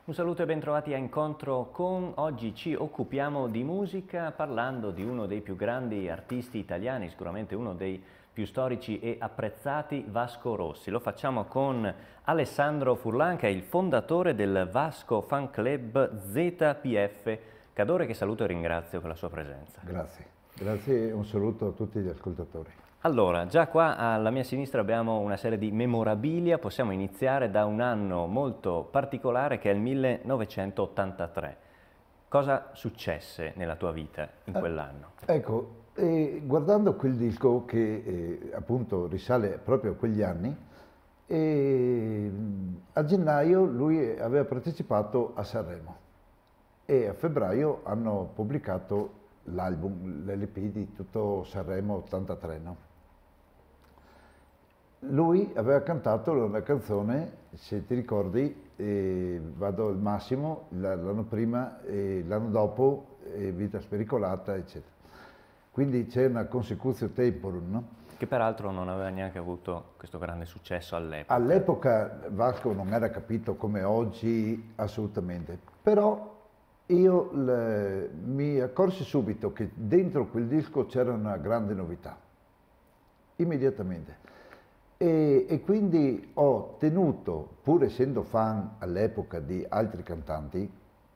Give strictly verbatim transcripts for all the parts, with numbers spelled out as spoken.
Un saluto e bentrovati a Incontro con. Oggi ci occupiamo di musica parlando di uno dei più grandi artisti italiani, sicuramente uno dei più storici e apprezzati, Vasco Rossi. Lo facciamo con Alessandro Furlan, che è il fondatore del Vasco Fan Club Z P F Cadore, che saluto e ringrazio per la sua presenza. Grazie, grazie e un saluto a tutti gli ascoltatori. Allora, già qua alla mia sinistra abbiamo una serie di memorabilia, possiamo iniziare da un anno molto particolare che è il millenovecentottantatré. Cosa successe nella tua vita in quell'anno? Eh, ecco, eh, guardando quel disco che eh, appunto risale proprio a quegli anni, eh, a gennaio lui aveva partecipato a Sanremo e a febbraio hanno pubblicato l'album, l'L P di tutto Sanremo ottantatré, no? Lui aveva cantato una canzone, se ti ricordi, eh, Vado al massimo, l'anno prima e l'anno dopo eh, Vita spericolata, eccetera. Quindi c'è una consecutio temporum, no? Che peraltro non aveva neanche avuto questo grande successo all'epoca. All'epoca Vasco non era capito come oggi assolutamente, però io le, mi accorsi subito che dentro quel disco c'era una grande novità, immediatamente. E, e quindi ho tenuto, pur essendo fan all'epoca di altri cantanti,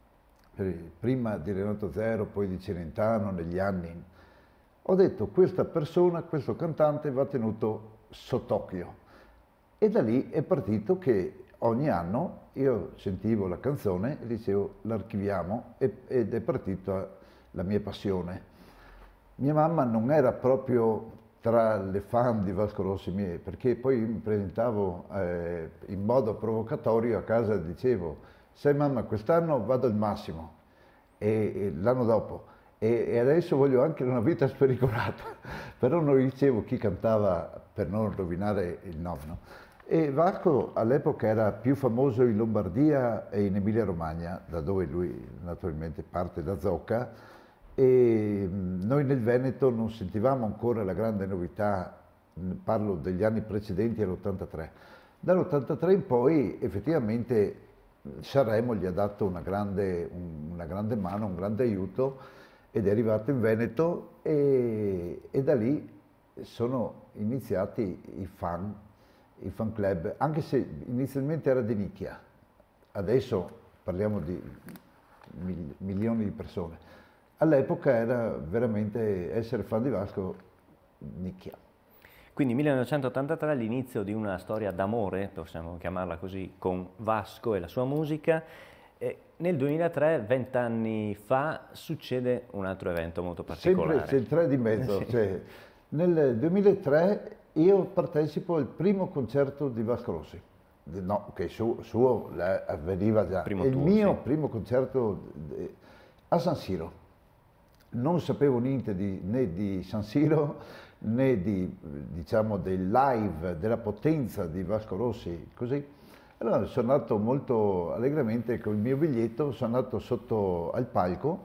prima di Renato Zero, poi di Celentano, negli anni, ho detto questa persona, questo cantante va tenuto sott'occhio. E da lì è partito che ogni anno io sentivo la canzone e dicevo l'archiviamo ed è partita la mia passione. Mia mamma non era proprio tra le fan di Vasco Rossi miei, perché poi mi presentavo eh, in modo provocatorio a casa e dicevo: sai mamma, quest'anno vado al massimo e, e l'anno dopo e, e adesso voglio anche una vita spericolata, però non dicevo chi cantava per non rovinare il nome, no? E Vasco all'epoca era più famoso in Lombardia e in Emilia Romagna, da dove lui naturalmente parte da Zocca, e noi nel Veneto non sentivamo ancora la grande novità, parlo degli anni precedenti all'ottantatré. Dall'ottantatré in poi effettivamente Sanremo gli ha dato una grande, una grande mano, un grande aiuto ed è arrivato in Veneto e, e da lì sono iniziati i fan, i fan club, anche se inizialmente era di nicchia, adesso parliamo di mil, milioni di persone. All'epoca era veramente essere fan di Vasco nicchia. Quindi millenovecentottantatré è l'inizio di una storia d'amore, possiamo chiamarla così, con Vasco e la sua musica. E nel duemilatré, vent'anni fa, succede un altro evento molto particolare. Sempre c'è il tre di mezzo. Sì. Cioè, nel duemilatré io partecipo al primo concerto di Vasco Rossi. No, che suo, suo avveniva già. Primo È il tour, mio sì. primo concerto a San Siro. Non sapevo niente di, né di San Siro né di, diciamo, del live, della potenza di Vasco Rossi, così. Allora sono andato molto allegramente con il mio biglietto, sono andato sotto al palco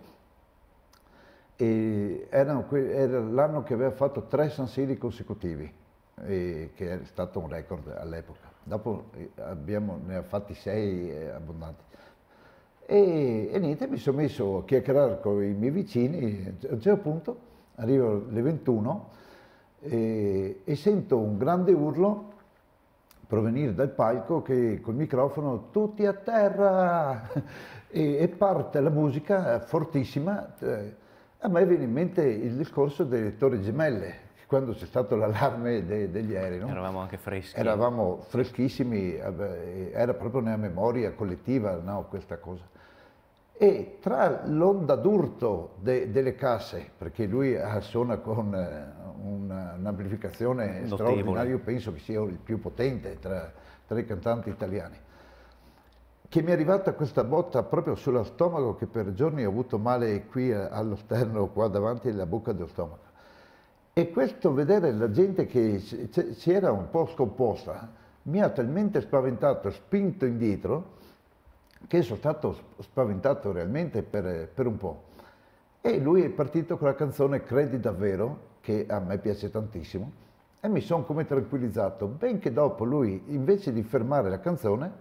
e era, era l'anno che aveva fatto tre San Siri consecutivi, e, che è stato un record all'epoca. Dopo abbiamo, ne ha fatti sei abbondanti. E, e niente, mi sono messo a chiacchierare con i miei vicini, a un certo punto arrivo alle ventuno e, e sento un grande urlo provenire dal palco che col microfono tutti a terra e, e parte la musica fortissima. A me viene in mente il discorso delle Torri Gemelle, quando c'è stato l'allarme de, degli aerei, no? Eravamo anche freschi. Eravamo freschissimi, era proprio nella memoria collettiva, no, questa cosa. E tra l'onda d'urto de, delle casse, perché lui suona con un'amplificazione straordinaria, io penso che sia il più potente tra, tra i cantanti italiani, che mi è arrivata questa botta proprio sullo stomaco, che per giorni ho avuto male qui allo sterno, qua davanti alla bocca dello stomaco. E questo vedere la gente che si era un po' scomposta mi ha talmente spaventato, spinto indietro, che sono stato spaventato realmente per, per un po'. E lui è partito con la canzone Credi davvero, che a me piace tantissimo, e mi sono come tranquillizzato, benché dopo lui, invece di fermare la canzone,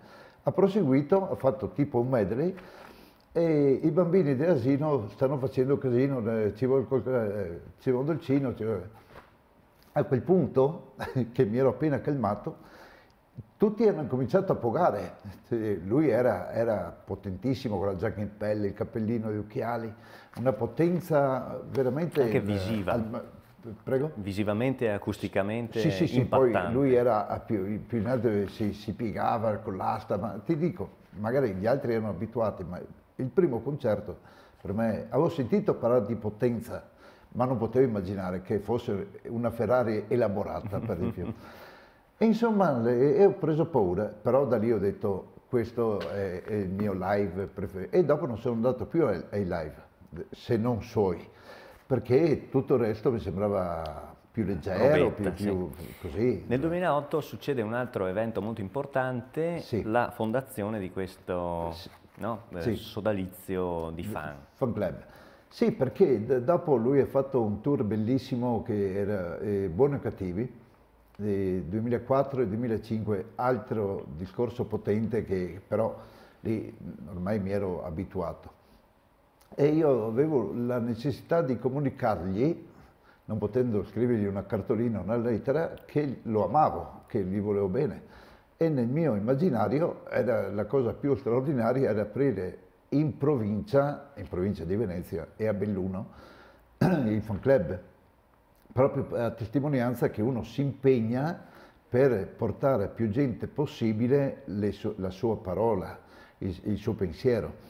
Ha proseguito, ha fatto tipo un medley e i bambini dell'asilo stanno facendo casino, eh, ci vuole, quel- eh, ci vuole un dolcino. ci vuole- A quel punto, che mi ero appena calmato, tutti hanno cominciato a pogare. Eh, Lui era, era potentissimo con la giacca in pelle, il cappellino, gli occhiali, una potenza veramente... Anche eh, visiva. al- prego? Visivamente e acusticamente Sì, sì, sì, impattante. poi lui era a più, più in alto, si, si piegava con l'asta, ma ti dico, magari gli altri erano abituati, ma il primo concerto per me, avevo sentito parlare di potenza, ma non potevo immaginare che fosse una Ferrari elaborata per di più. E insomma, le- e ho preso paura, però da lì ho detto questo è, è il mio live preferito. E dopo non sono andato più ai, ai live, se non suoi, perché tutto il resto mi sembrava più leggero, Robetta, più, sì. più così. Nel duemilaotto succede un altro evento molto importante, Sì. la fondazione di questo Sì. no, eh, Sì. sodalizio di fan. Fan club. Sì, perché d- dopo lui ha fatto un tour bellissimo che era eh, Buoni o Cattivi, eh, duemilaquattro e duemilacinque, altro discorso potente che però lì ormai mi ero abituato. E io avevo la necessità di comunicargli, non potendo scrivergli una cartolina, una lettera, che lo amavo, che gli volevo bene. E nel mio immaginario era la cosa più straordinaria era aprire in provincia, in provincia di Venezia e a Belluno, il fan club, proprio a testimonianza che uno si impegna per portare a più gente possibile le su- la sua parola, il, il suo pensiero.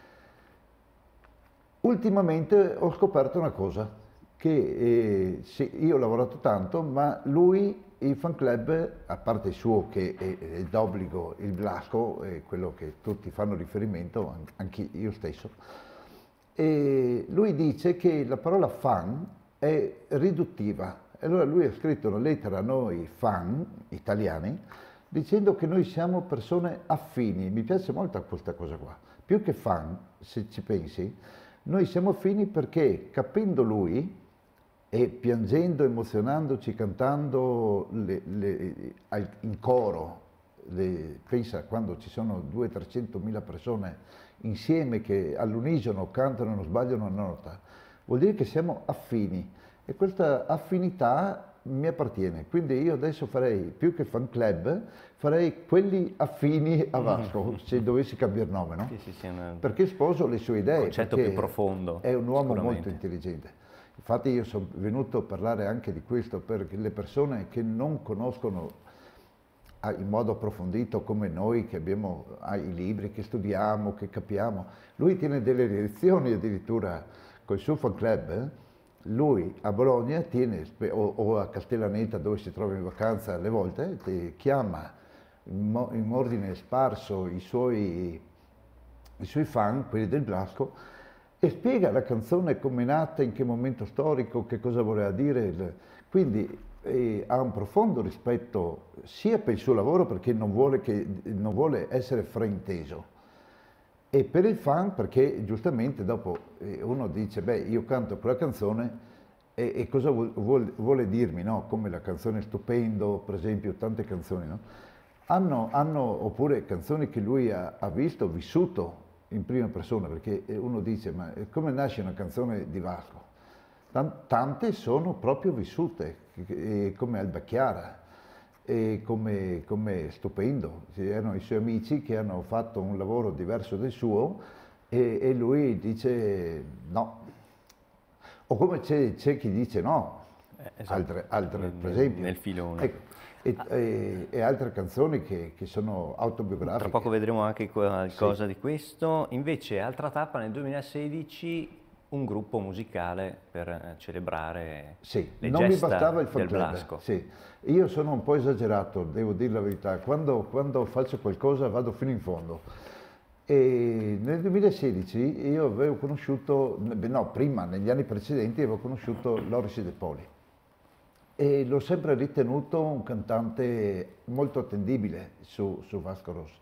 Ultimamente ho scoperto una cosa, che eh, sì, io ho lavorato tanto, ma lui, il fan club, a parte il suo che è, è d'obbligo il Blasco, è quello che tutti fanno riferimento, an- anche io stesso, e lui dice che la parola fan è riduttiva. E allora lui ha scritto una lettera a noi fan italiani dicendo che noi siamo persone affini. Mi piace molto questa cosa qua. Più che fan, se ci pensi, noi siamo affini perché capendo lui e piangendo, emozionandoci, cantando le- le- al- in coro, le- pensa quando ci sono duecento trecentomila persone insieme che all'unisono cantano e non sbagliano una nota, vuol dire che siamo affini e questa affinità mi appartiene, quindi io adesso farei più che fan club, farei quelli affini a Vasco, se dovessi cambiare nome, no? Sì, sì, sì, è un Perché sposo le sue idee, concetto perché più profondo, è un uomo molto sicuramente. intelligente. Infatti io sono venuto a parlare anche di questo per le persone che non conoscono ah, in modo approfondito come noi che abbiamo ah, i libri, che studiamo, che capiamo. Lui tiene delle lezioni addirittura col suo fan club. eh. Lui a Bologna tiene, spe- o, o a Castellaneta dove si trova in vacanza alle volte, ti chiama in, mo- in ordine sparso i suoi, i suoi fan, quelli del Blasco, e spiega la canzone come è nata, in che momento storico, che cosa voleva dire. il- Quindi eh, ha un profondo rispetto sia per il suo lavoro perché non vuole, che- non vuole essere frainteso e per il fan perché giustamente dopo eh, uno dice beh io canto quella canzone e, e cosa vuol- vuol- vuole dirmi, no? Come la canzone Stupendo, per esempio, tante canzoni, no? Hanno, hanno- oppure canzoni che lui ha, ha visto, vissuto in prima persona, perché eh, uno dice ma eh, come nasce una canzone di Vasco? Tan- Tante sono proprio vissute, eh, come Alba Chiara, e come, come Stupendo. Ci erano i suoi amici che hanno fatto un lavoro diverso del suo e, e lui dice no. O come c'è, c'è chi dice no, Eh, esatto, altre, altre, nel, per nel- esempio. nel filone. Ecco, e, e- e altre canzoni che, che sono Tra autobiografiche. poco vedremo anche qualcosa di questo. Invece, altra tappa nel duemilasedici, un gruppo musicale per eh, celebrare Sì, le non mi gesta bastava il fan del club. Blasco. Sì. Io sono un po' esagerato, devo dire la verità. Quando, quando faccio qualcosa vado fino in fondo. E nel duemilasedici io avevo conosciuto, beh, no, prima, negli anni precedenti, avevo conosciuto Loris De Poli. E l'ho sempre ritenuto un cantante molto attendibile su, su Vasco Rossi.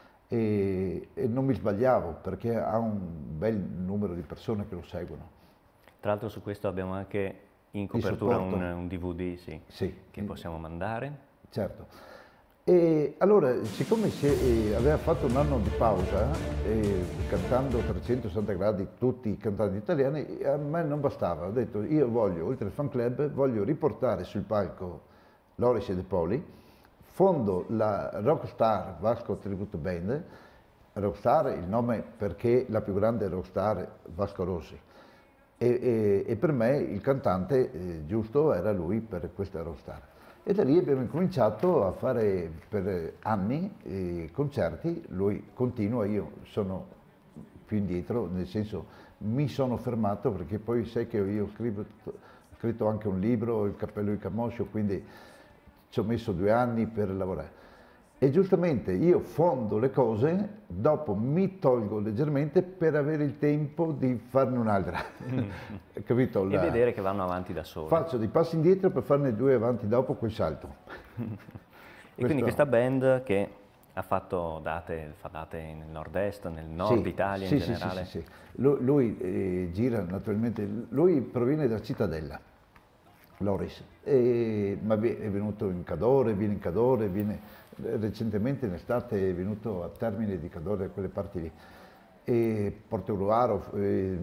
E, e non mi sbagliavo perché ha un bel numero di persone che lo seguono. Tra l'altro su questo abbiamo anche in Di copertura supporto. un, un D V D, sì, Sì, che possiamo mandare. certo. E allora, siccome si eh, aveva fatto un anno di pausa, eh, cantando trecentosessanta gradi tutti i cantanti italiani, a me non bastava. Ho detto, io voglio, oltre al fan club, voglio riportare sul palco Loris e De Poli, fondo la Rockstar Vasco Tribute Band. Rockstar, il nome perché la più grande rockstar è Vasco Rossi. E, e, e per me il cantante eh, giusto era lui per questa rockstar. E da lì abbiamo incominciato a fare per anni eh, concerti, lui continua, io sono più indietro, nel senso mi sono fermato perché poi sai che io ho scritto, ho scritto anche un libro, Il cappello di Camoscio, quindi ci ho messo due anni per lavorare. E giustamente io fondo le cose, dopo mi tolgo leggermente per avere il tempo di farne un'altra. Capito? E La... vedere che vanno avanti da soli. Faccio dei passi indietro per farne due avanti dopo quel salto. E Questo... quindi questa band che ha fatto date, fa date nel nord-est, nel nord sì, Italia sì, in sì, generale? Sì, sì, sì. Lui, lui eh, gira naturalmente, lui proviene da Cittadella, Loris, e, ma è venuto in Cadore, viene in Cadore, viene... Recentemente in estate è venuto a Termine di Cadore, da quelle parti lì, e Portogruaro, eh,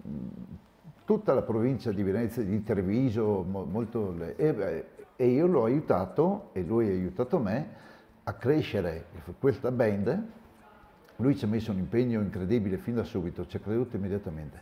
tutta la provincia di Venezia, di Treviso, mo, molto, e, e io l'ho aiutato, e lui ha aiutato me, a crescere questa band. Lui ci ha messo un impegno incredibile fin da subito, ci ha creduto immediatamente.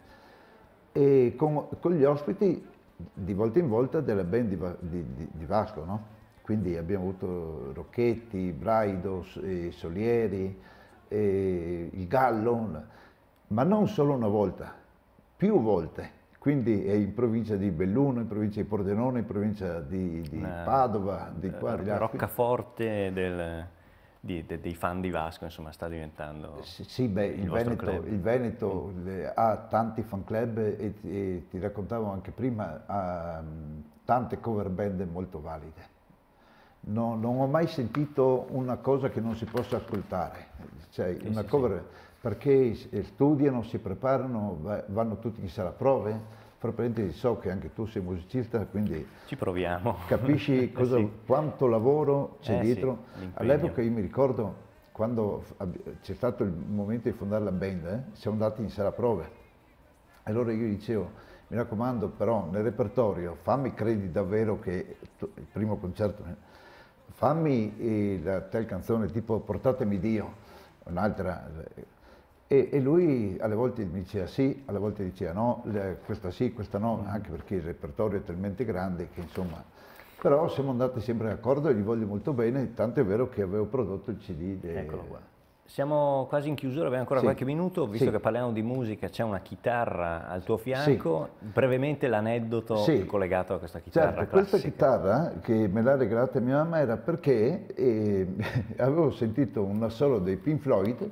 E con, con gli ospiti, di volta in volta, della band di, di, di, di Vasco, no? Quindi abbiamo avuto Rocchetti, Braidos, eh, Solieri, eh, il Gallo, ma non solo una volta, più volte. Quindi è in provincia di Belluno, in provincia di Pordenone, in provincia di, di eh, Padova, di qua, di là. Roccaforte del, di, de, dei fan di Vasco, insomma, sta diventando Sì, sì beh, il, il Veneto, il Veneto mm. le, ha tanti fan club e, e ti raccontavo anche prima, ha tante cover band molto valide. No, non ho mai sentito una cosa che non si possa ascoltare, cioè sì, una sì, cover, sì. Perché studiano, si preparano, vanno tutti in sala prove, fra parentesi so che anche tu sei musicista, quindi ci proviamo. Capisci cosa, sì. quanto lavoro c'è eh, dietro. Sì, all'epoca io mi ricordo quando c'è stato il momento di fondare la band, eh, siamo andati in sala prove, allora io dicevo, mi raccomando però nel repertorio fammi credi davvero che il primo concerto... Fammi eh, la tal canzone tipo Portatemi Dio, un'altra, e, e lui alle volte mi diceva sì, alle volte diceva no, questa sì, questa no, anche perché il repertorio è talmente grande che insomma, però siamo andati sempre d'accordo e gli voglio molto bene, tanto è vero che avevo prodotto il C D. De... Eccolo qua. Siamo quasi in chiusura, abbiamo ancora sì. qualche minuto, visto sì. che parliamo di musica, c'è una chitarra al tuo fianco, sì. brevemente l'aneddoto sì. collegato a questa chitarra certo, classica. Questa chitarra che me l'ha regalata mia mamma era perché eh, avevo sentito un assolo dei Pink Floyd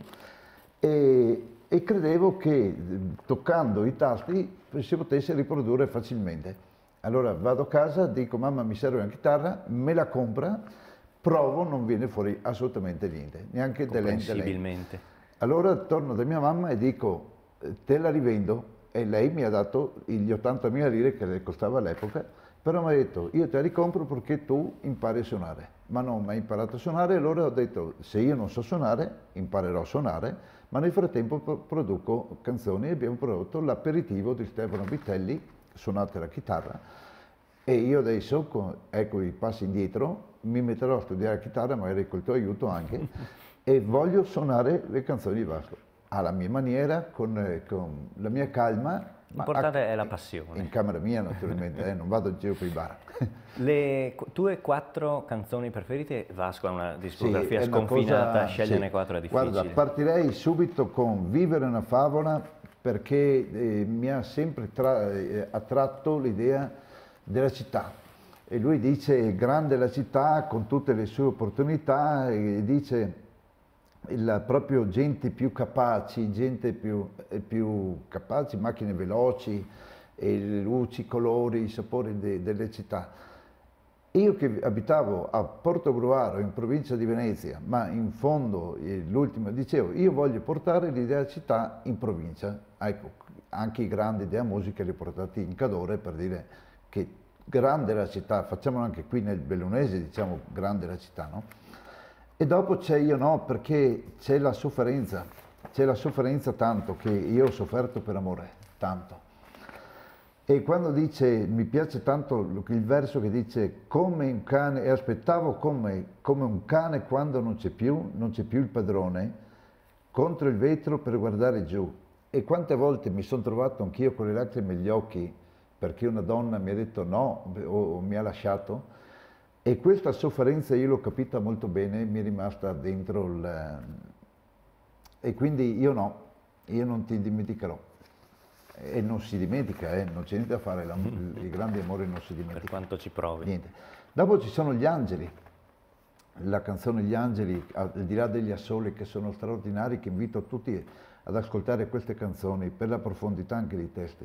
e, e credevo che toccando i tasti si potesse riprodurre facilmente. Allora vado a casa, dico mamma mi serve una chitarra, me la compra, provo, non viene fuori assolutamente niente, neanche delle comprensibilmente. Allora torno da mia mamma e dico, te la rivendo, e lei mi ha dato gli ottantamila lire che le costava all'epoca, però mi ha detto, io te la ricompro perché tu impari a suonare, ma non ho mai imparato a suonare, allora ho detto, se io non so suonare, imparerò a suonare, ma nel frattempo produco canzoni e abbiamo prodotto l'aperitivo di Stefano Vitelli, suonate la chitarra, e io adesso, con, ecco i passi indietro, mi metterò a studiare chitarra, magari col tuo aiuto anche, e voglio suonare le canzoni di Vasco, alla mia maniera, con, con la mia calma. L'importante è la passione. In camera mia naturalmente, eh, non vado in giro per i bar. Le tue quattro canzoni preferite, Vasco ha una discografia sì, sconfinata, cosa, sceglierne sì. quattro è difficile. Guarda, partirei subito con Vivere una favola, perché eh, mi ha sempre tra, eh, attratto l'idea della città. E lui dice, grande la città con tutte le sue opportunità, e dice il, proprio gente più capaci, gente più, più capaci, macchine veloci, e le luci, i colori, i sapori de, delle città. Io che abitavo a Portogruaro, in provincia di Venezia, ma in fondo, l'ultimo, dicevo, io voglio portare l'idea della città in provincia. Ecco, anche i grandi della musica li ho portati in Cadore per dire che grande la città, facciamolo anche qui nel Bellunese, diciamo grande la città, no? E dopo c'è io no, perché c'è la sofferenza, c'è la sofferenza tanto che io ho sofferto per amore, tanto. E quando dice, mi piace tanto il verso che dice come un cane, e aspettavo come, come un cane quando non c'è più, non c'è più il padrone, contro il vetro per guardare giù. E quante volte mi sono trovato anch'io con le lacrime agli occhi perché una donna mi ha detto no o, o mi ha lasciato, e questa sofferenza io l'ho capita molto bene, mi è rimasta dentro il... E quindi io no, io non ti dimenticherò. E non si dimentica, eh, non c'è niente da fare, la, il grande amore non si dimentica. Per quanto ci provi. Niente. Dopo ci sono gli angeli, la canzone Gli angeli, al di là degli assoli che sono straordinari, che invito tutti ad ascoltare queste canzoni per la profondità anche dei testi.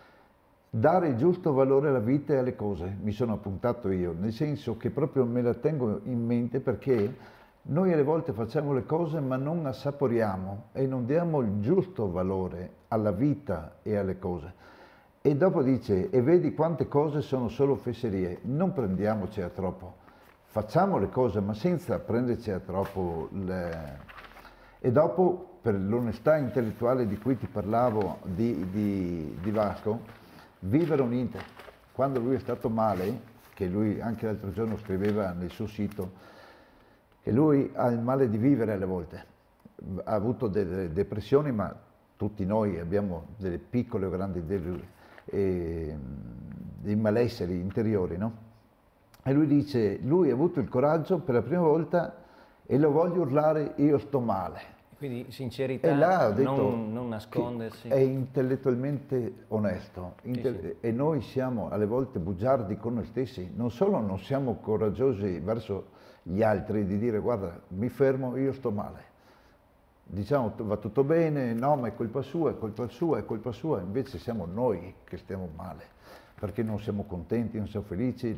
Dare il giusto valore alla vita e alle cose, mi sono appuntato io, nel senso che proprio me la tengo in mente perché noi alle volte facciamo le cose ma non assaporiamo e non diamo il giusto valore alla vita e alle cose. E dopo dice, e vedi quante cose sono solo fesserie, non prendiamoci a troppo, facciamo le cose ma senza prenderci a troppo. Le... E dopo, per l'onestà intellettuale di cui ti parlavo di, di, di Vasco, vivere un Inter. Quando lui è stato male, che lui anche l'altro giorno scriveva nel suo sito, che lui ha il male di vivere alle volte, ha avuto delle depressioni, ma tutti noi abbiamo delle piccole o grandi dei, eh, dei malesseri interiori, no? E lui dice, lui ha avuto il coraggio per la prima volta e lo voglio urlare, io sto male. Quindi sincerità, e là ho detto non, non nascondersi. È intellettualmente onesto, Intel- sì, sì. E noi siamo alle volte bugiardi con noi stessi, non solo non siamo coraggiosi verso gli altri di dire guarda mi fermo, io sto male, diciamo va tutto bene, no ma è colpa sua, è colpa sua, è colpa sua, invece siamo noi che stiamo male, perché non siamo contenti, non siamo felici.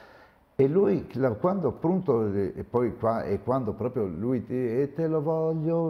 E lui, quando appunto, e poi qua, e quando proprio lui ti, e te lo voglio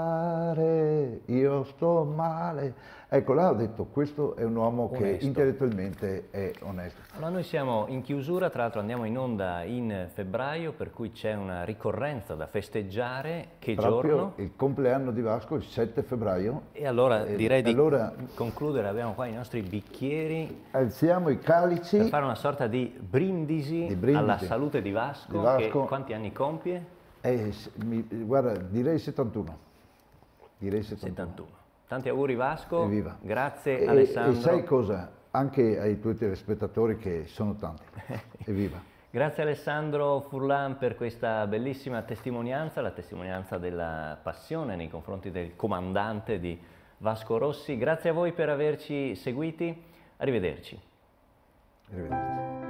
urlare, io sto male, ecco là ho detto, questo è un uomo onesto, che intellettualmente è onesto. Allora noi siamo in chiusura, tra l'altro andiamo in onda in febbraio, per cui c'è una ricorrenza da festeggiare, che proprio giorno? Il compleanno di Vasco, il sette febbraio. E allora e, direi di allora, concludere, abbiamo qua i nostri bicchieri. Alziamo i calici. Per fare una sorta di brindisi, di brindisi. alla salute di Vasco, di Vasco. Che quanti anni compie? Eh, mi, guarda, direi settantuno. Direi settantuno. settantuno. Tanti auguri Vasco, Evviva. grazie e, Alessandro. E sai cosa? Anche ai tuoi telespettatori che sono tanti. Evviva. Grazie Alessandro Furlan per questa bellissima testimonianza, la testimonianza della passione nei confronti del comandante di Vasco Rossi. Grazie a voi per averci seguiti, arrivederci. Arrivederci.